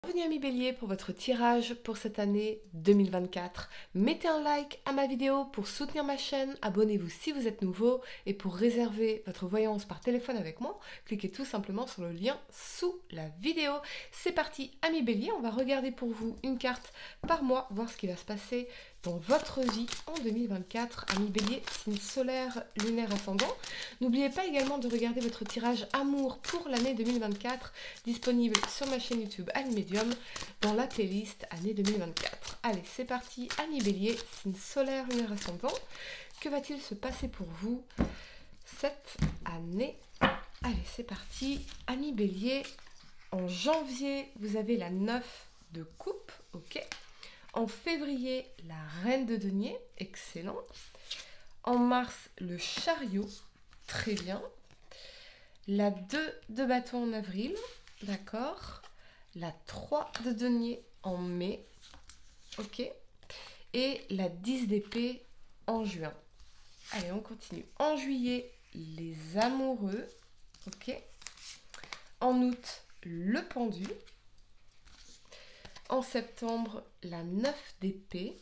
Bienvenue amis Bélier pour votre tirage pour cette année 2024. Mettez un like à ma vidéo pour soutenir ma chaîne, abonnez-vous si vous êtes nouveau et pour réserver votre voyance par téléphone avec moi, cliquez tout simplement sur le lien sous la vidéo. C'est parti amis Bélier, on va regarder pour vous une carte par mois, voir ce qui va se passer dans votre vie en 2024. Amis Bélier, signe solaire, lunaire, ascendant. N'oubliez pas également de regarder votre tirage amour pour l'année 2024, disponible sur ma chaîne YouTube Annie Medium dans la playlist année 2024. Allez, c'est parti, Amis Bélier, signe solaire, lunaire, ascendant. Que va-t-il se passer pour vous cette année? Allez, c'est parti, Amis Bélier. En janvier, vous avez la 9 de coupe, ok. En février, la reine de denier, excellent. En mars, le chariot, très bien. La 2 de bâton en avril, d'accord. La 3 de denier en mai, ok. Et la 10 d'épée en juin. Allez, on continue. En juillet, les amoureux, ok. En août, le pendu. En septembre, la 9 d'épée.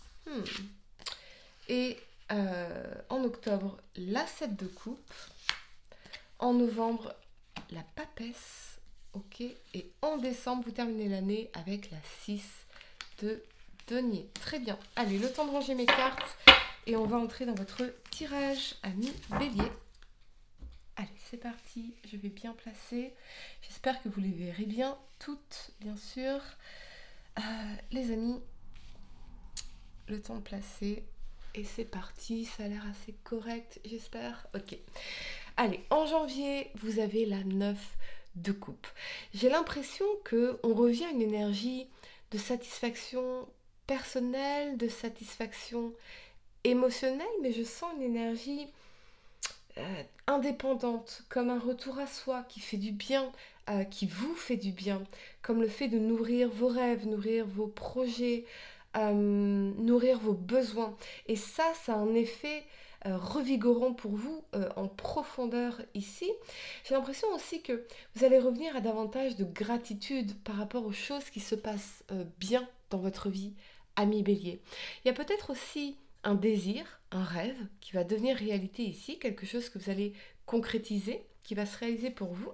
Et en octobre, la 7 de coupe. En novembre, la papesse. Ok. Et en décembre, vous terminez l'année avec la 6 de denier. Très bien. Allez, le temps de ranger mes cartes. Et on va entrer dans votre tirage, amis Bélier. Allez, c'est parti. Je vais bien placer. J'espère que vous les verrez bien toutes, bien sûr. Les amis, le temps de placer. Et c'est parti. Ça a l'air assez correct, j'espère. Ok. Allez, en janvier, vous avez la 9 de coupe. J'ai l'impression qu'on revient à une énergie de satisfaction personnelle, de satisfaction émotionnelle, mais je sens une énergie indépendante, comme un retour à soi qui fait du bien, qui vous fait du bien, comme le fait de nourrir vos rêves, nourrir vos projets, nourrir vos besoins. Et ça a un effet revigorant pour vous en profondeur ici. J'ai l'impression aussi que vous allez revenir à davantage de gratitude par rapport aux choses qui se passent bien dans votre vie, ami Bélier. Il y a peut-être aussi un désir, un rêve qui va devenir réalité ici, quelque chose que vous allez concrétiser, qui va se réaliser pour vous.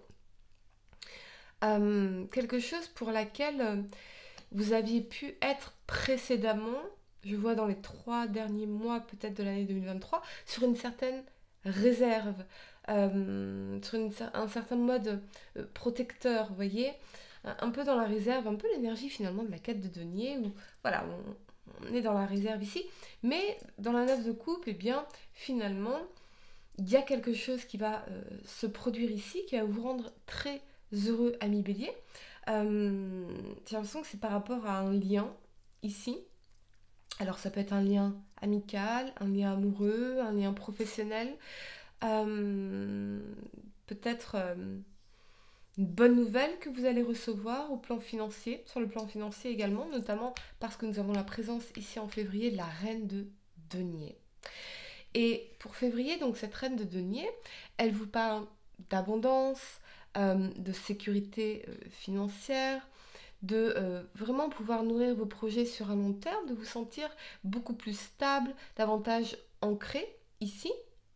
Quelque chose pour laquelle vous aviez pu être précédemment, je vois dans les 3 derniers mois peut-être de l'année 2023, sur une certaine réserve, sur un certain mode protecteur, vous voyez, un peu dans la réserve, un peu l'énergie finalement de la 4 de denier, où voilà, on est dans la réserve ici, mais dans la 9 de coupe, eh bien finalement, il y a quelque chose qui va se produire ici, qui va vous rendre très heureux, ami Bélier. J'ai l'impression que c'est par rapport à un lien ici. Alors ça peut être un lien amical, un lien amoureux, un lien professionnel. Peut-être une bonne nouvelle que vous allez recevoir au plan financier, sur le plan financier également, notamment parce que nous avons la présence ici en février de la reine de denier. Et pour février, donc cette reine de denier, elle vous parle d'abondance, de sécurité financière, de vraiment pouvoir nourrir vos projets sur un long terme, de vous sentir beaucoup plus stable, davantage ancré ici.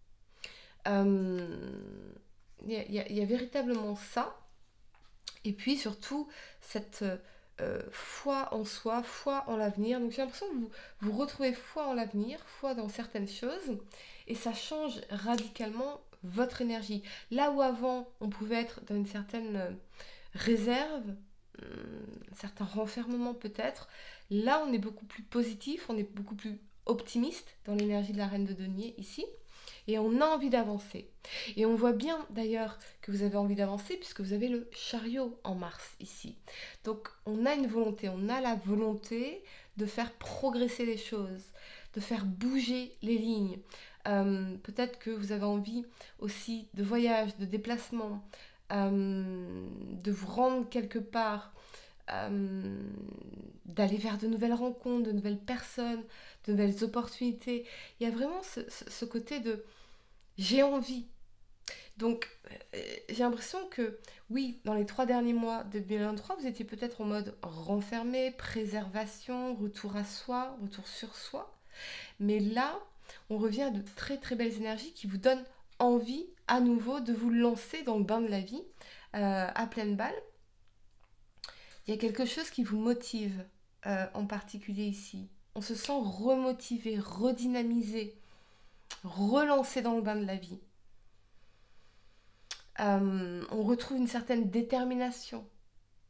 Il y a véritablement ça. Et puis surtout, cette foi en soi, foi en l'avenir. Donc j'ai l'impression que vous retrouvez foi en l'avenir, foi dans certaines choses, et ça change radicalement votre énergie. Là où avant, on pouvait être dans une certaine réserve, un certain renfermement peut-être, là on est beaucoup plus positif, on est beaucoup plus optimiste dans l'énergie de la reine de denier ici. Et on a envie d'avancer. Et on voit bien d'ailleurs que vous avez envie d'avancer puisque vous avez le chariot en mars ici. Donc on a une volonté, on a la volonté de faire progresser les choses, de faire bouger les lignes. Peut-être que vous avez envie aussi de voyage, de déplacement, de vous rendre quelque part, d'aller vers de nouvelles rencontres, de nouvelles personnes, de nouvelles opportunités. Il y a vraiment ce côté de j'ai envie Donc, j'ai l'impression que, oui, dans les 3 derniers mois de 2023, vous étiez peut-être en mode renfermé, préservation, retour à soi, retour sur soi. Mais là, on revient à de très très belles énergies qui vous donnent envie à nouveau de vous lancer dans le bain de la vie à pleine balle. Il y a quelque chose qui vous motive en particulier ici. On se sent remotivé, redynamisé, relancé dans le bain de la vie. On retrouve une certaine détermination. Voyez ?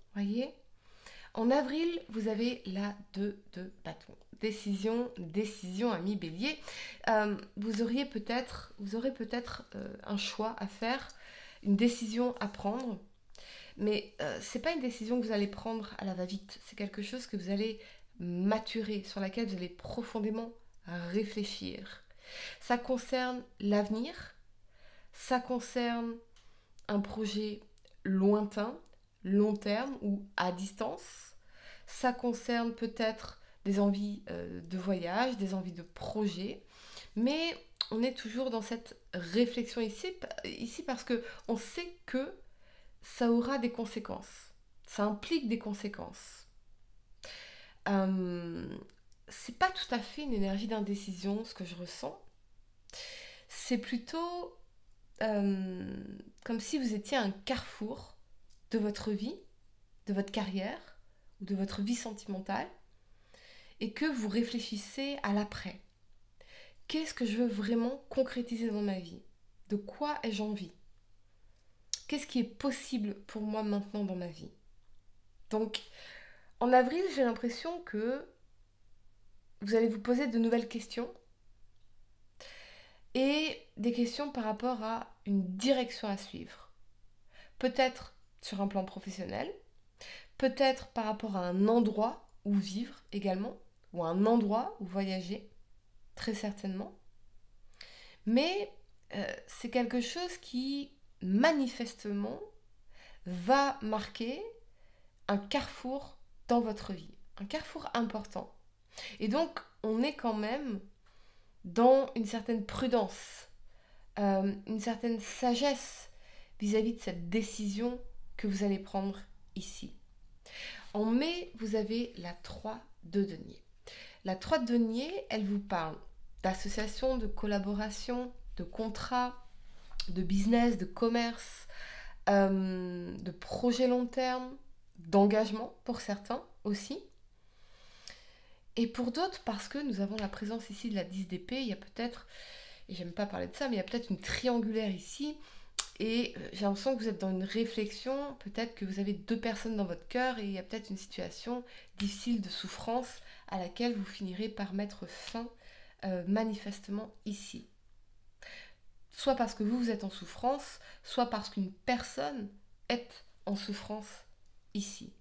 En avril, vous avez la 2 de bâton. Décision, ami bélier. Vous aurez peut-être un choix à faire, une décision à prendre. Mais ce n'est pas une décision que vous allez prendre à la va-vite. C'est quelque chose que vous allez maturer, sur laquelle vous allez profondément réfléchir. Ça concerne l'avenir, ça concerne un projet lointain, long terme ou à distance. Ça concerne peut-être des envies de voyage, des envies de projet. Mais on est toujours dans cette réflexion ici parce qu'on sait que ça aura des conséquences. Ça implique des conséquences. C'est pas tout à fait une énergie d'indécision, ce que je ressens. C'est plutôt comme si vous étiez à un carrefour de votre vie, de votre carrière ou de votre vie sentimentale et que vous réfléchissez à l'après. Qu'est-ce que je veux vraiment concrétiser dans ma vie ? De quoi ai-je envie ? Qu'est-ce qui est possible pour moi maintenant dans ma vie ? Donc, en avril, j'ai l'impression que vous allez vous poser de nouvelles questions et des questions par rapport à une direction à suivre. Peut-être sur un plan professionnel, peut-être par rapport à un endroit où vivre également, ou un endroit où voyager, très certainement. Mais c'est quelque chose qui, manifestement, va marquer un carrefour dans votre vie, un carrefour important. Et donc, on est quand même dans une certaine prudence, une certaine sagesse vis-à-vis de cette décision que vous allez prendre ici. En mai, vous avez la 3 de denier. La 3 de denier, elle vous parle d'association, de collaboration, de contrat, de business, de commerce, de projet long terme, d'engagement pour certains aussi. Et pour d'autres, parce que nous avons la présence ici de la 10 d'épée, il y a peut-être, et j'aime pas parler de ça, mais il y a peut-être une triangulaire ici, et j'ai l'impression que vous êtes dans une réflexion, peut-être que vous avez 2 personnes dans votre cœur, et il y a peut-être une situation difficile de souffrance à laquelle vous finirez par mettre fin manifestement ici. Soit parce que vous êtes en souffrance, soit parce qu'une personne est en souffrance ici.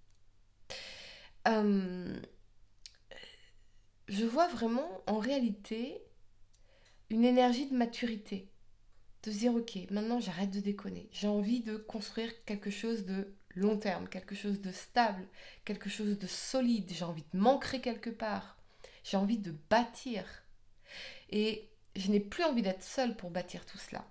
Je vois vraiment en réalité une énergie de maturité. De se dire ok, maintenant j'arrête de déconner. J'ai envie de construire quelque chose de long terme, quelque chose de stable, quelque chose de solide. J'ai envie de m'ancrer quelque part. J'ai envie de bâtir. Et je n'ai plus envie d'être seule pour bâtir tout cela.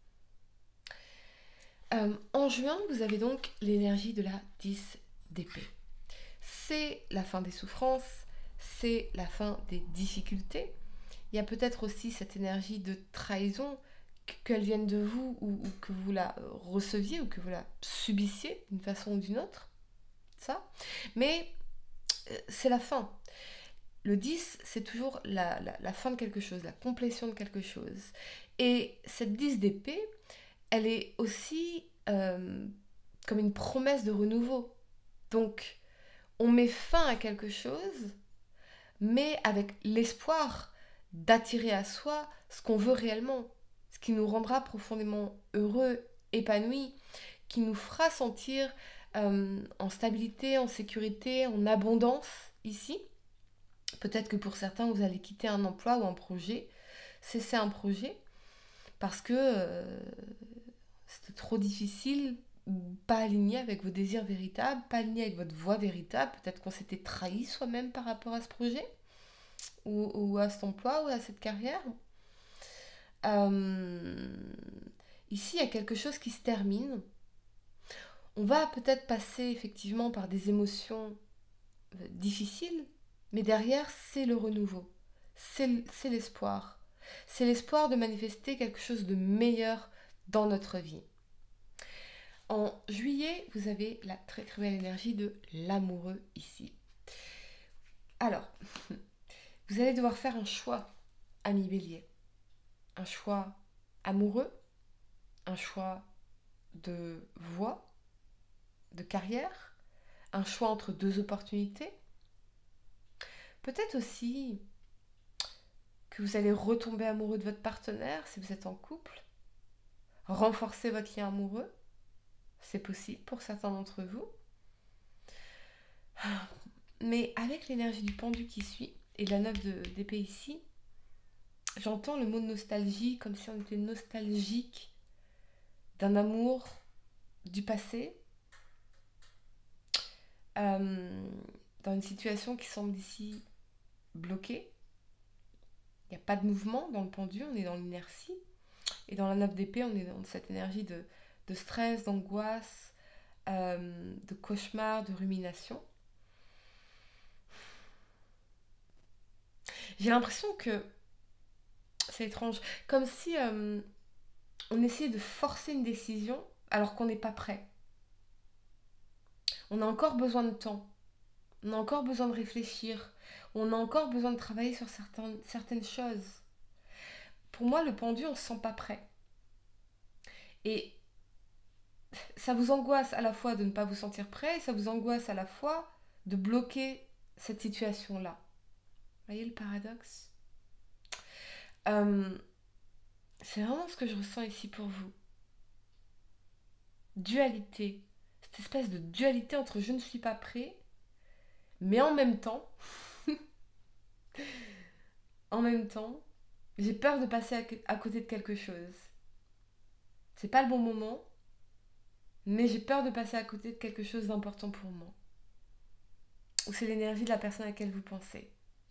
En juin, vous avez donc l'énergie de la 10 d'épée. C'est la fin des souffrances, c'est la fin des difficultés. Il y a peut-être aussi cette énergie de trahison, qu'elle vienne de vous ou que vous la receviez ou que vous la subissiez d'une façon ou d'une autre. Ça. Mais c'est la fin. Le 10, c'est toujours la fin de quelque chose, la complétion de quelque chose. Et cette 10 d'épée, elle est aussi comme une promesse de renouveau. Donc, on met fin à quelque chose, mais avec l'espoir d'attirer à soi ce qu'on veut réellement, ce qui nous rendra profondément heureux, épanouis, qui nous fera sentir en stabilité, en sécurité, en abondance ici. Peut-être que pour certains, vous allez quitter un emploi ou un projet, cesser un projet, parce que c'était trop difficile, pas aligné avec vos désirs véritables, pas aligné avec votre voix véritable. Peut-être qu'on s'était trahi soi-même par rapport à ce projet, ou à cet emploi, ou à cette carrière. ici, il y a quelque chose qui se termine. On va peut-être passer effectivement par des émotions difficiles, mais derrière, c'est le renouveau, c'est l'espoir. C'est l'espoir de manifester quelque chose de meilleur dans notre vie. En juillet, vous avez la très très belle énergie de l'amoureux ici. Alors, vous allez devoir faire un choix, ami Bélier. Un choix amoureux, un choix de voie, de carrière, un choix entre deux opportunités. Peut-être aussi que vous allez retomber amoureux de votre partenaire si vous êtes en couple, renforcer votre lien amoureux, c'est possible pour certains d'entre vous. Mais avec l'énergie du pendu qui suit et de la 9 d'épée ici, j'entends le mot de nostalgie comme si on était nostalgique d'un amour du passé, dans une situation qui semble ici bloquée. Il n'y a pas de mouvement dans le pendu, on est dans l'inertie. Et dans la 9 d'épée, on est dans cette énergie de stress, d'angoisse, de cauchemar, de rumination. J'ai l'impression que c'est étrange, comme si on essayait de forcer une décision alors qu'on n'est pas prêt. On a encore besoin de temps, on a encore besoin de réfléchir, on a encore besoin de travailler sur certaines choses. Pour moi, le pendu, on ne se sent pas prêt. Et ça vous angoisse à la fois de ne pas vous sentir prêt, et ça vous angoisse à la fois de bloquer cette situation-là. Vous voyez le paradoxe ? C'est vraiment ce que je ressens ici pour vous. Dualité. Cette espèce de dualité entre je ne suis pas prêt, mais en même temps, j'ai peur de passer à côté de quelque chose. C'est pas le bon moment, mais j'ai peur de passer à côté de quelque chose d'important pour moi. Ou c'est l'énergie de la personne à laquelle vous pensez.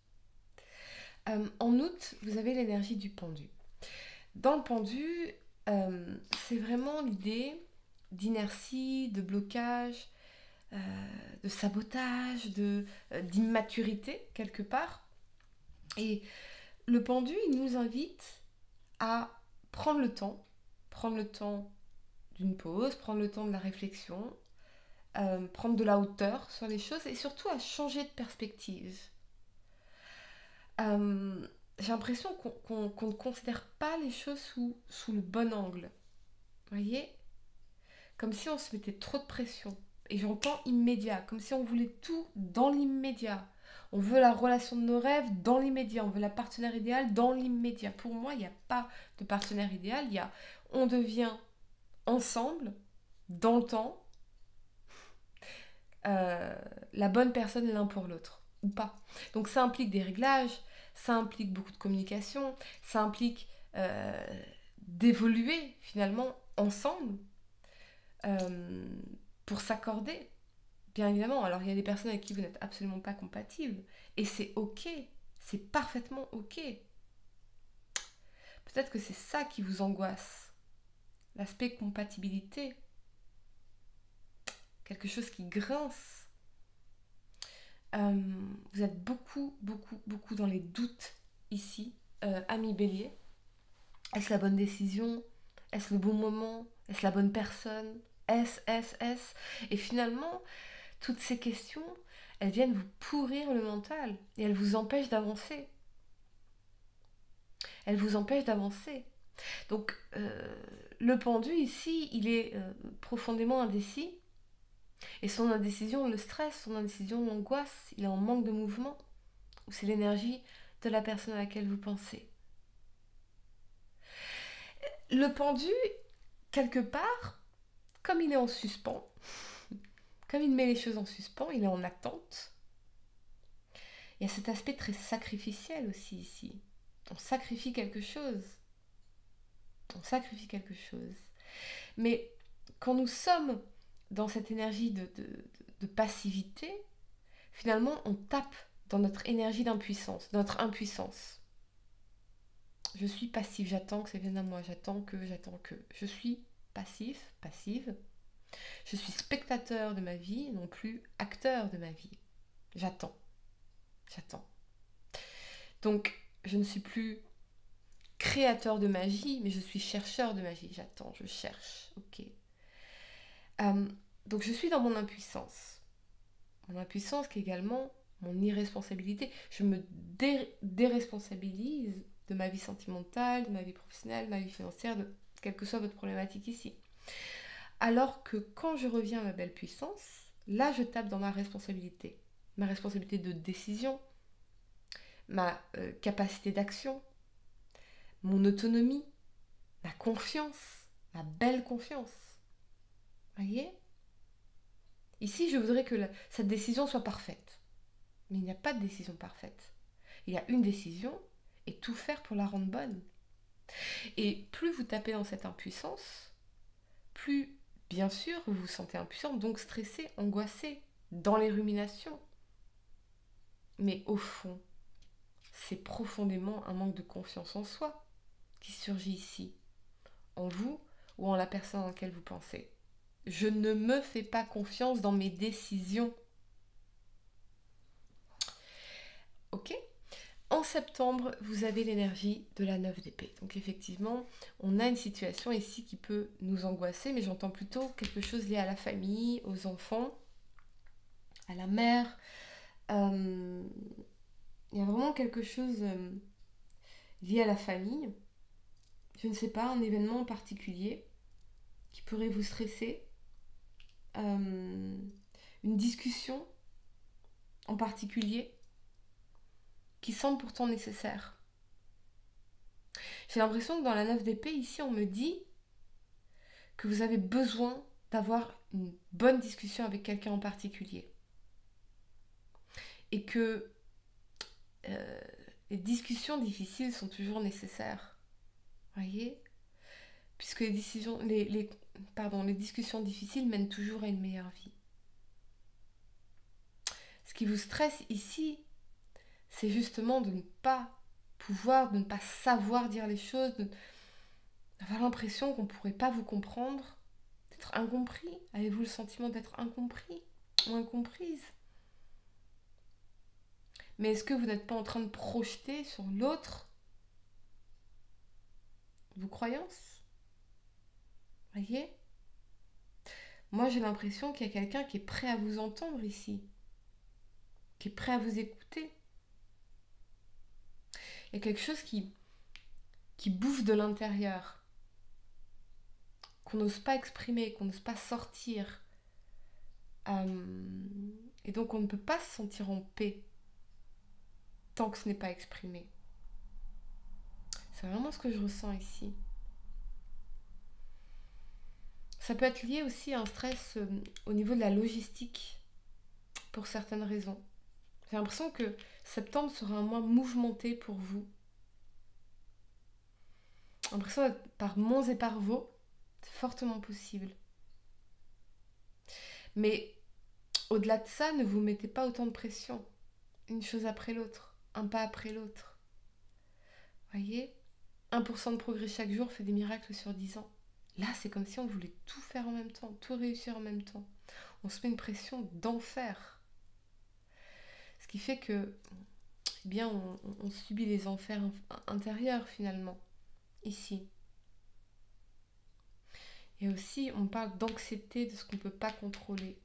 En août, vous avez l'énergie du pendu. Dans le pendu, c'est vraiment l'idée d'inertie, de blocage, de sabotage, d'immaturité quelque part. Et le pendu, il nous invite à prendre le temps d'une pause, prendre le temps de la réflexion, prendre de la hauteur sur les choses et surtout à changer de perspective. J'ai l'impression qu'on ne considère pas les choses sous le bon angle. Vous voyez ? Comme si on se mettait trop de pression. Et j'entends immédiat, comme si on voulait tout dans l'immédiat. On veut la relation de nos rêves dans l'immédiat. On veut la partenaire idéale dans l'immédiat. Pour moi, il n'y a pas de partenaire idéal. On devient ensemble, dans le temps, la bonne personne l'un pour l'autre. Ou pas. Donc ça implique des réglages, ça implique beaucoup de communication, ça implique d'évoluer finalement ensemble pour s'accorder. Bien évidemment, alors il y a des personnes avec qui vous n'êtes absolument pas compatibles et c'est ok, c'est parfaitement ok. Peut-être que c'est ça qui vous angoisse, l'aspect compatibilité, quelque chose qui grince. Vous êtes beaucoup dans les doutes ici, ami Bélier. Est-ce la bonne décision ? Est-ce le bon moment ? Est-ce la bonne personne ? Est-ce ? Et finalement, toutes ces questions, elles viennent vous pourrir le mental et elles vous empêchent d'avancer. Elles vous empêchent d'avancer. Donc, le pendu ici, il est profondément indécis. Et son indécision le stress, son indécision l'angoisse, il est en manque de mouvement. Ou c'est l'énergie de la personne à laquelle vous pensez. Le pendu, quelque part, comme il est en suspens, comme il met les choses en suspens, il est en attente. Il y a cet aspect très sacrificiel aussi ici. On sacrifie quelque chose. Mais quand nous sommes dans cette énergie de passivité, finalement, on tape dans notre énergie d'impuissance, notre impuissance. Je suis passif, j'attends que ça vienne à moi, j'attends que. Je suis passif, passive. Je suis spectateur de ma vie, non plus acteur de ma vie. J'attends. Donc, je ne suis plus créateur de magie, mais je suis chercheur de magie. J'attends, je cherche. Ok. Donc, je suis dans mon impuissance. Mon impuissance qui est également mon irresponsabilité. Je me déresponsabilise de ma vie sentimentale, de ma vie professionnelle, de ma vie financière, de quelle que soit votre problématique ici. Alors que quand je reviens à ma belle puissance, là, je tape dans ma responsabilité. Ma responsabilité de décision, ma capacité d'action, mon autonomie, ma confiance, ma belle confiance. Voyez ? Ici, je voudrais que cette décision soit parfaite. Mais il n'y a pas de décision parfaite. Il y a une décision et tout faire pour la rendre bonne. Et plus vous tapez dans cette impuissance, plus, bien sûr, vous vous sentez impuissant, donc stressé, angoissé, dans les ruminations. Mais au fond, c'est profondément un manque de confiance en soi qui surgit ici, en vous ou en la personne en laquelle vous pensez. Je ne me fais pas confiance dans mes décisions. Ok ? En septembre, vous avez l'énergie de la 9 d'épée. Donc effectivement, on a une situation ici qui peut nous angoisser, mais j'entends plutôt quelque chose lié à la famille, aux enfants, à la mère. Il y a vraiment quelque chose lié à la famille. Je ne sais pas, un événement en particulier qui pourrait vous stresser. Une discussion en particulier qui semble pourtant nécessaire. J'ai l'impression que dans la 9 d'épée, ici, on me dit que vous avez besoin d'avoir une bonne discussion avec quelqu'un en particulier. Et que les discussions difficiles sont toujours nécessaires. Voyez ? Puisque les discussions difficiles mènent toujours à une meilleure vie. Ce qui vous stresse ici, c'est justement de ne pas pouvoir, de ne pas savoir dire les choses, d'avoir l'impression qu'on ne pourrait pas vous comprendre, d'être incompris. Avez-vous le sentiment d'être incompris ou incomprise ? Mais est-ce que vous n'êtes pas en train de projeter sur l'autre vos croyances ? Voyez ? Moi, j'ai l'impression qu'il y a quelqu'un qui est prêt à vous entendre ici, qui est prêt à vous écouter. Il y a quelque chose qui bouffe de l'intérieur, qu'on n'ose pas exprimer, qu'on n'ose pas sortir. Et donc, on ne peut pas se sentir en paix tant que ce n'est pas exprimé. C'est vraiment ce que je ressens ici. Ça peut être lié aussi à un stress au niveau de la logistique, pour certaines raisons. J'ai l'impression que septembre sera un mois mouvementé pour vous. J'ai l'impression d'être par monts et par vaux, c'est fortement possible. Mais au-delà de ça, ne vous mettez pas autant de pression. Une chose après l'autre, un pas après l'autre. Voyez ? 1% de progrès chaque jour fait des miracles sur 10 ans. Là, c'est comme si on voulait tout faire en même temps, tout réussir en même temps. On se met une pression d'enfer. Ce qui fait que, eh bien, on subit des enfers intérieurs finalement, ici. Et aussi, on parle d'anxiété, de ce qu'on ne peut pas contrôler.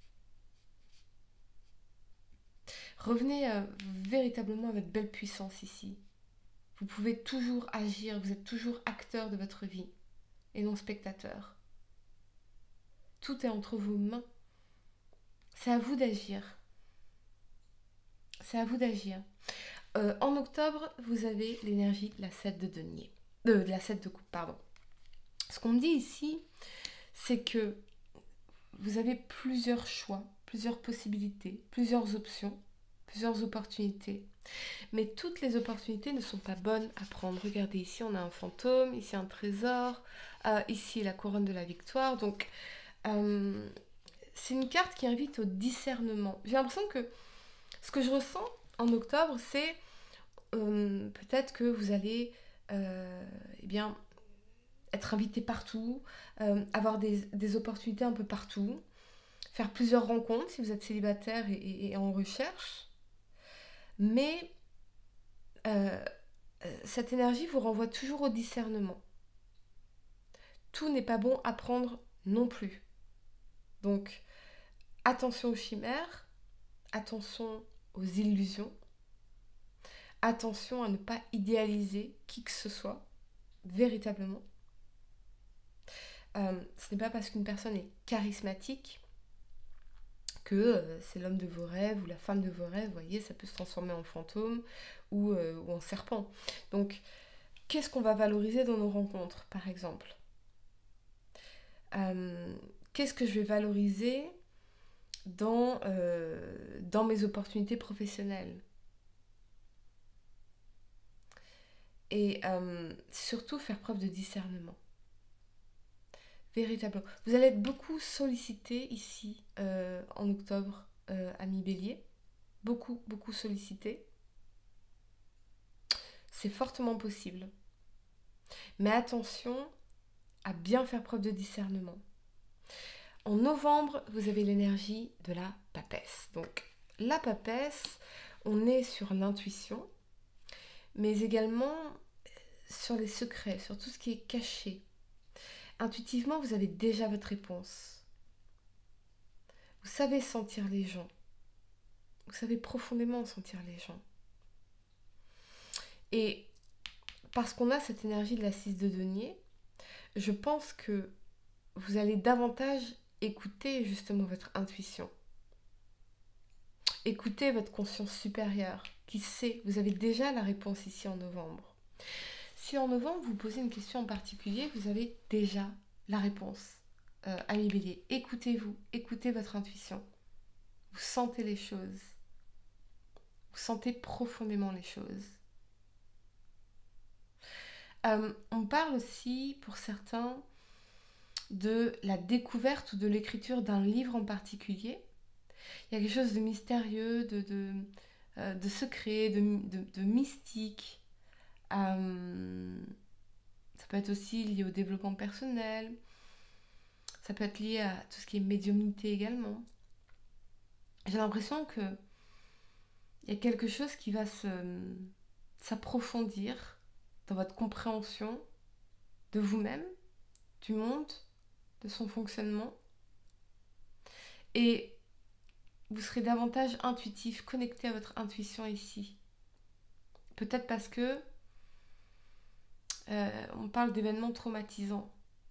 Revenez véritablement à votre belle puissance ici. Vous pouvez toujours agir, vous êtes toujours acteur de votre vie et non spectateur. Tout est entre vos mains. C'est à vous d'agir. C'est à vous d'agir. En octobre, vous avez l'énergie de la 7 de denier. De la 7 de coupe, pardon. Ce qu'on me dit ici, c'est que vous avez plusieurs choix, plusieurs possibilités, plusieurs options, plusieurs opportunités. Mais toutes les opportunités ne sont pas bonnes à prendre. Regardez, ici on a un fantôme, ici un trésor, ici la couronne de la victoire. Donc, c'est une carte qui invite au discernement. J'ai l'impression que ce que je ressens en octobre, c'est peut-être que vous allez eh bien, être invité partout, avoir des opportunités un peu partout, faire plusieurs rencontres si vous êtes célibataire et en recherche. Mais cette énergie vous renvoie toujours au discernement. Tout n'est pas bon à prendre non plus. Donc, attention aux chimères, attention aux illusions, attention à ne pas idéaliser qui que ce soit, véritablement. Ce n'est pas parce qu'une personne est charismatique que c'est l'homme de vos rêves ou la femme de vos rêves. Vous voyez, ça peut se transformer en fantôme ou en serpent. Donc, qu'est-ce qu'on va valoriser dans nos rencontres, par exemple ? Qu'est-ce que je vais valoriser dans mes opportunités professionnelles ? Et surtout faire preuve de discernement. Véritablement. Vous allez être beaucoup sollicité ici en octobre, amis Bélier. Beaucoup, beaucoup sollicité. C'est fortement possible. Mais attention à bien faire preuve de discernement. En novembre, vous avez l'énergie de la papesse. Donc, la papesse, on est sur l'intuition, mais également sur les secrets, sur tout ce qui est caché. Intuitivement, vous avez déjà votre réponse. Vous savez sentir les gens. Vous savez profondément sentir les gens. Et parce qu'on a cette énergie de la 6 de denier, je pense que vous allez davantage écouter justement votre intuition. Écoutez votre conscience supérieure qui sait, vous avez déjà la réponse ici en novembre. Si en novembre vous posez une question en particulier, vous avez déjà la réponse. Ami Bélier, écoutez-vous, écoutez votre intuition. Vous sentez les choses. Vous sentez profondément les choses. On parle aussi, pour certains, de la découverte ou de l'écriture d'un livre en particulier. Il y a quelque chose de mystérieux, de secret, de mystique. Ça peut être aussi lié au développement personnel. Ça peut être lié à tout ce qui est médiumnité également. J'ai l'impression que il y a quelque chose qui va s'approfondir dans votre compréhension de vous-même, du monde, de son fonctionnement. Et vous serez davantage intuitif, connecté à votre intuition ici. Peut-être parce que on parle d'événements traumatisants.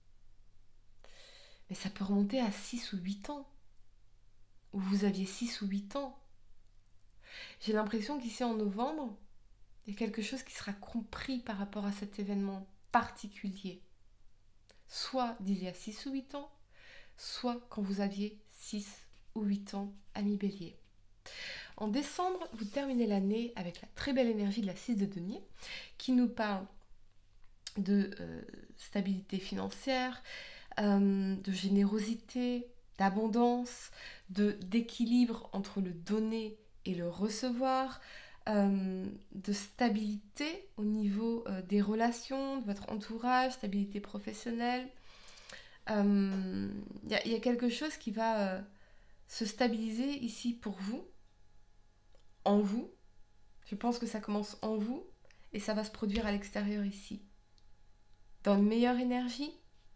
Mais ça peut remonter à 6 ou 8 ans. Où vous aviez 6 ou 8 ans. J'ai l'impression qu'ici en novembre, il y a quelque chose qui sera compris par rapport à cet événement particulier. Soit d'il y a 6 ou 8 ans, soit quand vous aviez 6 ou 8 ans, ami Bélier. En décembre, vous terminez l'année avec la très belle énergie de la 6 de denier qui nous parle de stabilité financière, de générosité, d'abondance, d'équilibre entre le donner et le recevoir, de stabilité au niveau des relations, de votre entourage, stabilité professionnelle. Il y a quelque chose qui va se stabiliser ici pour vous, en vous. Je pense que ça commence en vous et ça va se produire à l'extérieur ici. Dans une meilleure énergie,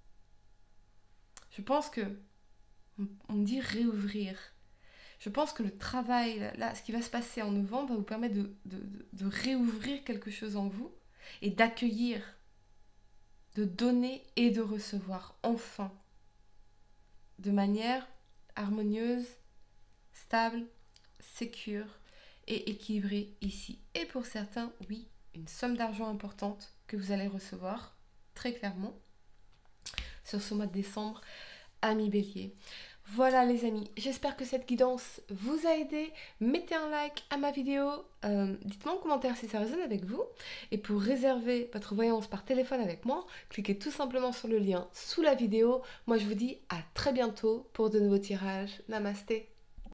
je pense que, on me dit réouvrir. Je pense que le travail, là, ce qui va se passer en novembre, va vous permettre de réouvrir quelque chose en vous et d'accueillir, de donner et de recevoir, enfin, de manière harmonieuse, stable, sécure et équilibrée ici. Et pour certains, oui, une somme d'argent importante que vous allez recevoir, très clairement, sur ce mois de décembre, amis Bélier. Voilà les amis, j'espère que cette guidance vous a aidé. Mettez un like à ma vidéo, dites-moi en commentaire si ça résonne avec vous. Et pour réserver votre voyance par téléphone avec moi, cliquez tout simplement sur le lien sous la vidéo. Moi je vous dis à très bientôt pour de nouveaux tirages. Namasté.